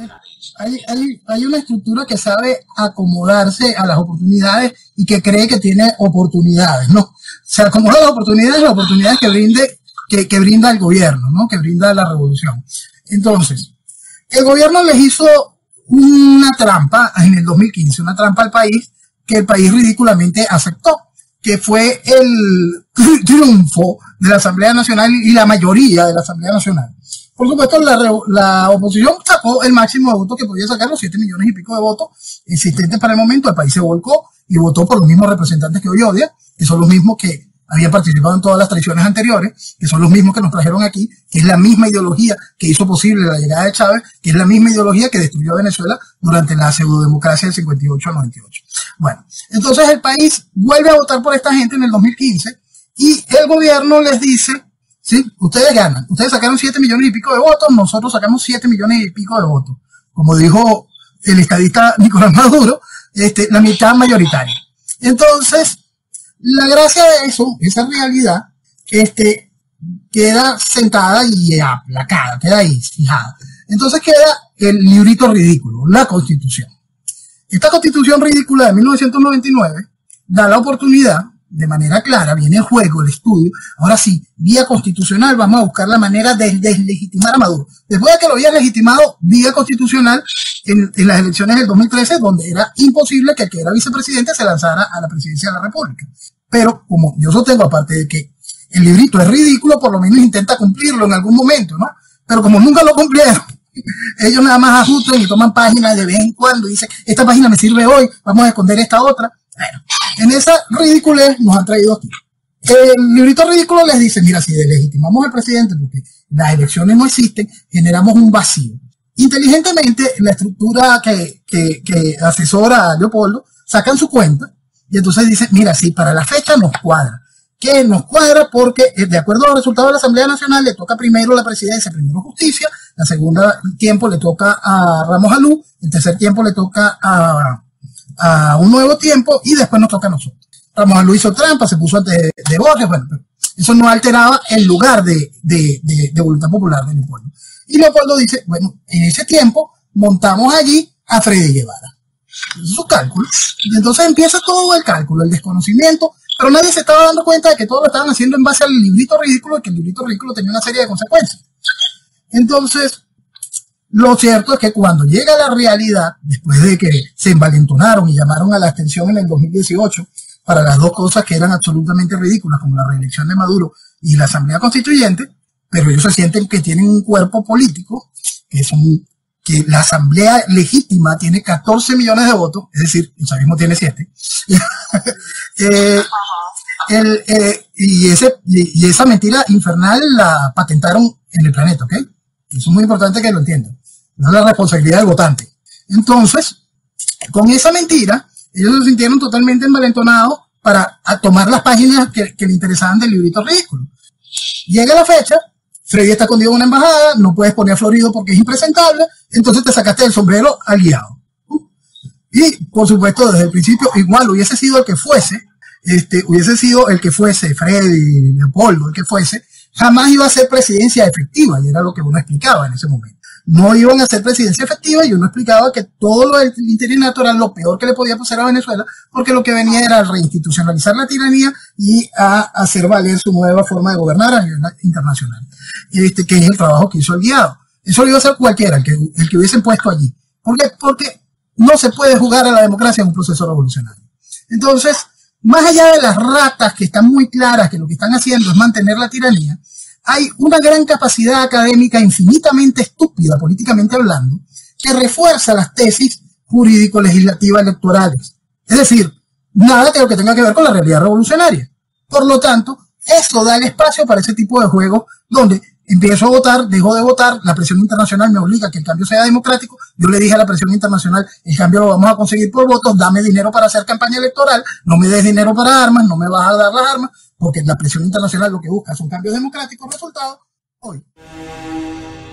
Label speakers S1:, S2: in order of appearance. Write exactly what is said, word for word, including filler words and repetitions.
S1: hay, hay, hay una estructura que sabe acomodarse a las oportunidades y que cree que tiene oportunidades, ¿no? Se acomoda a las oportunidades, las oportunidades que brinde, que, que brinda el gobierno, ¿no? Que brinda la revolución. Entonces, el gobierno les hizo una trampa en el dos mil quince, una trampa al país que el país ridículamente aceptó, que fue el triunfo de la Asamblea Nacional y la mayoría de la Asamblea Nacional. Por supuesto, la, la oposición sacó el máximo de votos que podía sacar, los siete millones y pico de votos existentes para el momento. El país se volcó y votó por los mismos representantes que hoy odia, que son los mismos que habían participado en todas las traiciones anteriores, que son los mismos que nos trajeron aquí, que es la misma ideología que hizo posible la llegada de Chávez, que es la misma ideología que destruyó a Venezuela durante la pseudodemocracia del cincuenta y ocho al noventa y ocho. Bueno, entonces el país vuelve a votar por esta gente en el dos mil quince y el gobierno les dice, sí, ustedes ganan, ustedes sacaron siete millones y pico de votos, nosotros sacamos siete millones y pico de votos. Como dijo el estadista Nicolás Maduro, este, la mitad mayoritaria. Entonces, la gracia de eso, esa realidad, este, queda sentada y aplacada, queda ahí, fijada. Entonces queda el librito ridículo, la Constitución. Esta Constitución ridícula de mil novecientos noventa y nueve da la oportunidad, de manera clara, viene en juego el estudio. Ahora sí, vía constitucional, vamos a buscar la manera de deslegitimar a Maduro. Después de que lo había legitimado vía constitucional en, en las elecciones del dos mil trece, donde era imposible que el que era vicepresidente se lanzara a la presidencia de la República. Pero como yo sostengo, aparte de que el librito es ridículo, por lo menos intenta cumplirlo en algún momento, ¿no? Pero como nunca lo cumplieron, ellos nada más ajustan y toman páginas de vez en cuando y dicen, esta página me sirve hoy, vamos a esconder esta otra. Bueno, en esa ridiculez nos han traído aquí. El librito ridículo les dice, mira, si deslegitimamos al presidente porque las elecciones no existen, generamos un vacío. Inteligentemente, la estructura que, que, que asesora a Leopoldo sacan su cuenta y entonces dicen, mira, si para la fecha nos cuadra. Que nos cuadra porque, de acuerdo a los resultados de la Asamblea Nacional, le toca primero la presidencia, primero justicia, la segunda tiempo le toca a Ramos Alú, el tercer tiempo le toca a, a un nuevo tiempo y después nos toca a nosotros. Ramos Alú hizo trampa, se puso ante de, de Borges, bueno, pero eso no alteraba el lugar de, de, de, de voluntad popular de Leopoldo. Y Leopoldo dice, bueno, en ese tiempo montamos allí a Freddy Guevara. Es su cálculo. Y entonces empieza todo el cálculo, el desconocimiento, pero nadie se estaba dando cuenta de que todo lo estaban haciendo en base al librito ridículo y que el librito ridículo tenía una serie de consecuencias. Entonces, lo cierto es que cuando llega la realidad, después de que se envalentonaron y llamaron a la abstención en el dos mil dieciocho para las dos cosas que eran absolutamente ridículas, como la reelección de Maduro y la Asamblea Constituyente, pero ellos se sienten que tienen un cuerpo político, que son que la asamblea legítima tiene catorce millones de votos, es decir, el chavismo tiene siete. eh, el, eh, y, ese, y, y esa mentira infernal la patentaron en el planeta, ¿ok? Eso es muy importante que lo entiendan. No es la responsabilidad del votante. Entonces, con esa mentira, ellos se sintieron totalmente envalentonados para a tomar las páginas que, que le interesaban del librito ridículo. Llega la fecha, Freddy está escondido en una embajada, no puedes poner a Florido porque es impresentable, entonces te sacaste el sombrero aliado. Y, por supuesto, desde el principio, igual hubiese sido el que fuese, este, hubiese sido el que fuese, Freddy, Leopoldo, el que fuese, jamás iba a ser presidencia efectiva, y era lo que uno explicaba en ese momento. No iban a ser presidencia efectiva, y uno explicaba que todo lo del interés natural, lo peor que le podía pasar a Venezuela, porque lo que venía era a reinstitucionalizar la tiranía y a hacer valer su nueva forma de gobernar a nivel internacional. Este, que es el trabajo que hizo el guiado. Eso lo iba a hacer cualquiera, el que, el que hubiesen puesto allí. ¿Por qué? Porque no se puede jugar a la democracia en un proceso revolucionario. Entonces, más allá de las ratas que están muy claras que lo que están haciendo es mantener la tiranía, hay una gran capacidad académica infinitamente estúpida, políticamente hablando, que refuerza las tesis jurídico-legislativas electorales. Es decir, nada que lo que tenga que ver con la realidad revolucionaria. Por lo tanto, eso da el espacio para ese tipo de juegos donde empiezo a votar, dejo de votar, la presión internacional me obliga a que el cambio sea democrático. Yo le dije a la presión internacional, el cambio lo vamos a conseguir por votos, dame dinero para hacer campaña electoral, no me des dinero para armas, no me vas a dar las armas, porque la presión internacional lo que busca son cambios democráticos, resultados hoy.